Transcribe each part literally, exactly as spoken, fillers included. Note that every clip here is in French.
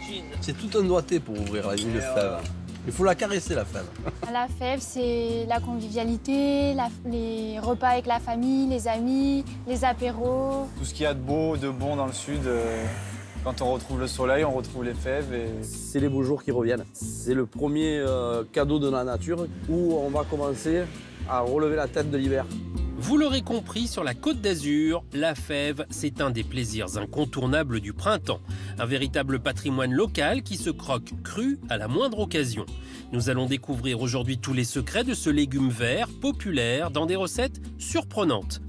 C'est tout un doigté pour ouvrir une fève. Il faut la caresser, la fève. La fève, c'est la convivialité, la, les repas avec la famille, les amis, les apéros. Tout ce qu'il y a de beau, de bon dans le sud, euh, quand on retrouve le soleil, on retrouve les fèves. Et... C'est les beaux jours qui reviennent. C'est le premier euh, cadeau de la nature où on va commencer à relever la tête de l'hiver. Vous l'aurez compris, sur la Côte d'Azur, la fève, c'est un des plaisirs incontournables du printemps. Un véritable patrimoine local qui se croque cru à la moindre occasion. Nous allons découvrir aujourd'hui tous les secrets de ce légume vert populaire dans des recettes surprenantes.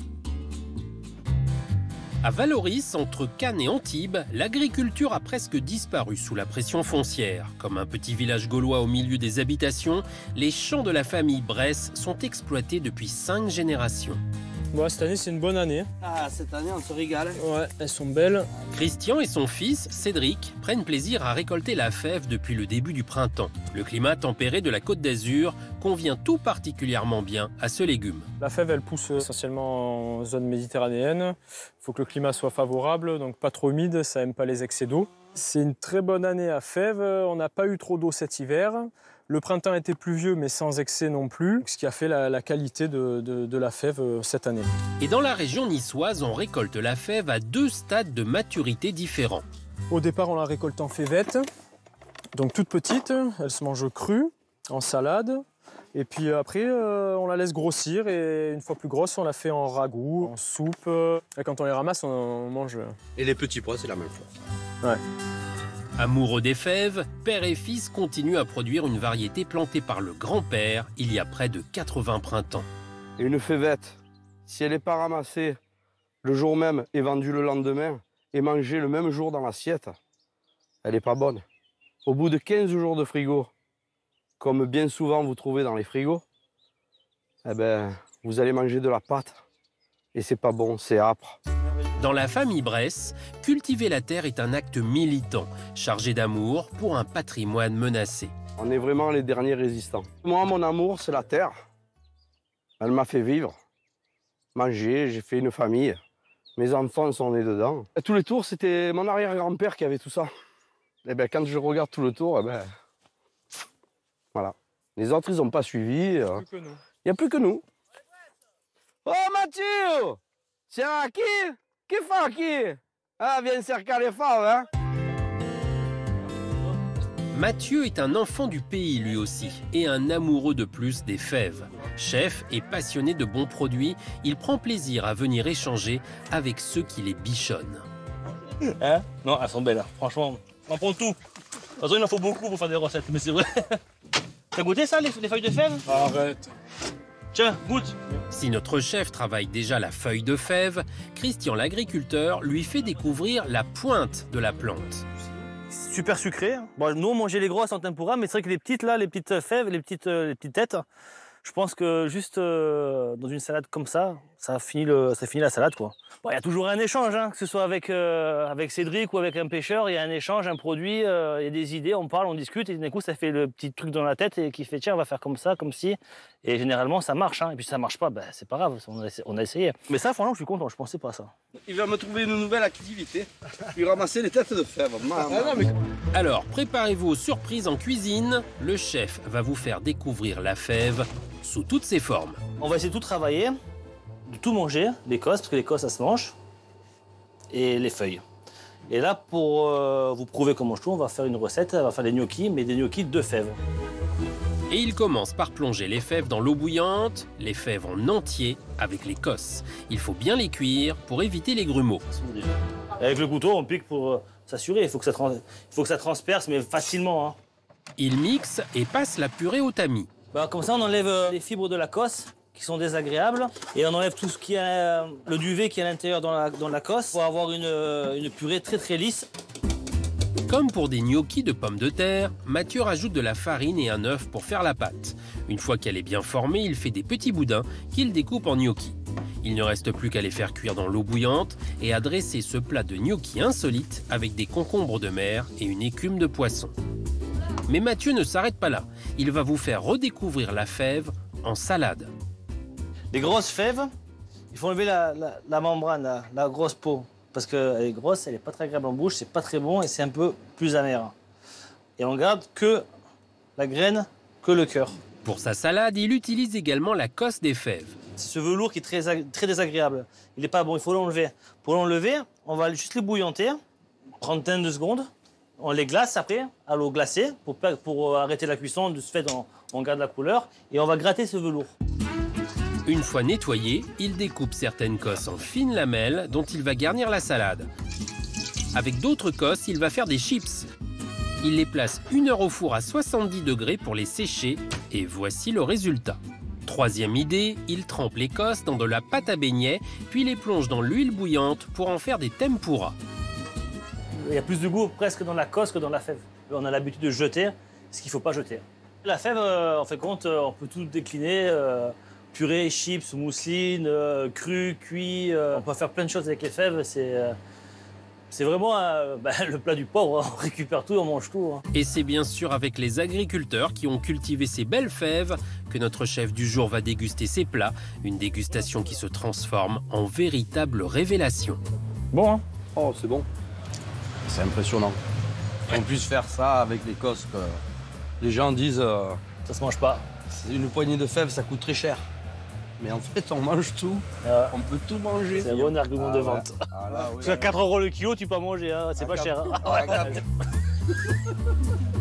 À Valoris, entre Cannes et Antibes, l'agriculture a presque disparu sous la pression foncière. Comme un petit village gaulois au milieu des habitations, les champs de la famille Bresse sont exploités depuis cinq générations. Bon, cette année, c'est une bonne année. Ah, cette année, on se régale. Ouais, elles sont belles. Christian et son fils, Cédric, prennent plaisir à récolter la fève depuis le début du printemps. Le climat tempéré de la Côte d'Azur convient tout particulièrement bien à ce légume. La fève, elle pousse essentiellement en zone méditerranéenne. Il faut que le climat soit favorable, donc pas trop humide, ça n'aime pas les excès d'eau. C'est une très bonne année à fève. On n'a pas eu trop d'eau cet hiver. Le printemps était pluvieux, mais sans excès non plus, ce qui a fait la, la qualité de, de, de la fève cette année. Et dans la région niçoise, on récolte la fève à deux stades de maturité différents. Au départ, on la récolte en févette, donc toute petite, elle se mange crue, en salade. Et puis après, euh, on la laisse grossir et une fois plus grosse, on la fait en ragoût, en soupe. Et quand on les ramasse, on, on mange. Et les petits pois, c'est la même chose. Ouais. Amoureux des fèves, père et fils continuent à produire une variété plantée par le grand-père il y a près de quatre-vingts printemps. Et une févette, si elle n'est pas ramassée le jour même et vendue le lendemain et mangée le même jour dans l'assiette, elle n'est pas bonne. Au bout de quinze jours de frigo, comme bien souvent vous trouvez dans les frigos, eh ben, vous allez manger de la pâte et c'est pas bon, c'est âpre. Dans la famille Bresse, cultiver la terre est un acte militant, chargé d'amour pour un patrimoine menacé. On est vraiment les derniers résistants. Moi, mon amour, c'est la terre. Elle m'a fait vivre, manger, j'ai fait une famille. Mes enfants sont nés dedans. Et tous les tours, c'était mon arrière-grand-père qui avait tout ça. Et ben, quand je regarde tout le tour, eh ben, voilà. Les autres, ils n'ont pas suivi. Il n'y a plus que nous. Oh, Mathieu! Tiens, qui? Qui fait qui? Ah, viens cercar les femmes, hein? Mathieu est un enfant du pays lui aussi, et un amoureux de plus des fèves. Chef et passionné de bons produits, il prend plaisir à venir échanger avec ceux qui les bichonnent. Hein? Non, elles sont belles, hein. Franchement, on prend tout. De toute façon, il en faut beaucoup pour faire des recettes, mais c'est vrai. T'as goûté ça, les, les feuilles de fèves? Arrête. Tiens, goûte. Si notre chef travaille déjà la feuille de fève, Christian l'agriculteur lui fait découvrir la pointe de la plante. Super sucré. Bon, nous, on mangeait les grosses en tempura, mais c'est vrai que les petites, là, les petites fèves, les petites, euh, les petites têtes, je pense que juste euh, dans une salade comme ça, ça finit, le, ça finit la salade, quoi. Bon, il y a toujours un échange, hein, que ce soit avec, euh, avec Cédric ou avec un pêcheur, il y a un échange, un produit, euh, il y a des idées, on parle, on discute, et d'un coup, ça fait le petit truc dans la tête et qui fait, tiens, on va faire comme ça, comme ci. Et généralement, ça marche, hein. Et puis si ça marche pas, ben, c'est pas grave, on a, on a essayé. Mais ça, franchement, je suis content, je pensais pas à ça. Il va me trouver une nouvelle activité. Lui ramasser les têtes de fèves. Ah, non, mais... Alors, préparez-vous aux surprises en cuisine. Le chef va vous faire découvrir la fève sous toutes ses formes. On va essayer de tout travailler, de tout manger, l'écosse, parce que l'écosse, ça se mange, et les feuilles. Et là, pour euh, vous prouver comment je trouve, on va faire une recette, on va faire des gnocchis, mais des gnocchis de fèves. Et il commence par plonger les fèves dans l'eau bouillante, les fèves en entier avec l'écosse. Il faut bien les cuire pour éviter les grumeaux. Avec le couteau, on pique pour euh, s'assurer, il faut que ça trans... il faut que ça transperce, mais facilement, hein. Il mixe et passe la purée au tamis. Ben, comme ça, on enlève euh, les fibres de la cosse qui sont désagréables et on enlève tout ce qui est euh, le duvet qui est à l'intérieur dans la, dans la cosse pour avoir une, euh, une purée très très lisse. Comme pour des gnocchis de pommes de terre, Mathieu rajoute de la farine et un œuf pour faire la pâte. Une fois qu'elle est bien formée, il fait des petits boudins qu'il découpe en gnocchis. Il ne reste plus qu'à les faire cuire dans l'eau bouillante et à dresser ce plat de gnocchis insolite avec des concombres de mer et une écume de poisson. Mais Mathieu ne s'arrête pas là. Il va vous faire redécouvrir la fève en salade. Les grosses fèves, il faut enlever la, la, la membrane, la, la grosse peau. Parce qu'elle est grosse, elle n'est pas très agréable en bouche, c'est pas très bon et c'est un peu plus amer. et on garde que la graine, que le cœur. Pour sa salade, il utilise également la cosse des fèves. C'est ce velours qui est très, très désagréable. Il n'est pas bon, il faut l'enlever. Pour l'enlever, on va juste les bouillanter, trentaine de secondes. On les glace après, à l'eau glacée, pour, pour arrêter la cuisson. De ce fait, on, on garde la couleur et on va gratter ce velours. Une fois nettoyé, il découpe certaines cosses en fines lamelles dont il va garnir la salade. Avec d'autres cosses, il va faire des chips. Il les place une heure au four à soixante-dix degrés pour les sécher et voici le résultat. Troisième idée, il trempe les cosses dans de la pâte à beignets, puis les plonge dans l'huile bouillante pour en faire des tempura. Il y a plus de goût presque dans la cosse que dans la fève. On a l'habitude de jeter ce qu'il ne faut pas jeter. La fève, en fait compte, on peut tout décliner. Euh, purée, chips, mousseline, euh, cru, cuit. Euh, on peut faire plein de choses avec les fèves. C'est euh, c'est vraiment euh, bah, le plat du pauvre. On récupère tout, on mange tout. Hein. Et c'est bien sûr avec les agriculteurs qui ont cultivé ces belles fèves que notre chef du jour va déguster ces plats. Une dégustation qui se transforme en véritable révélation. Bon, hein? Oh, c'est bon. C'est impressionnant. En plus, faire ça avec les cosses, que les gens disent euh, Ça se mange pas. c'est une poignée de fèves, ça coûte très cher. Mais en fait, on mange tout. Euh, On peut tout manger. c'est un bon argument Ah de ouais. vente. Ah là, oui, Parce qu'à quatre euros le kilo, tu peux manger, hein. C'est À pas quatre- cher. Hein. à quatre.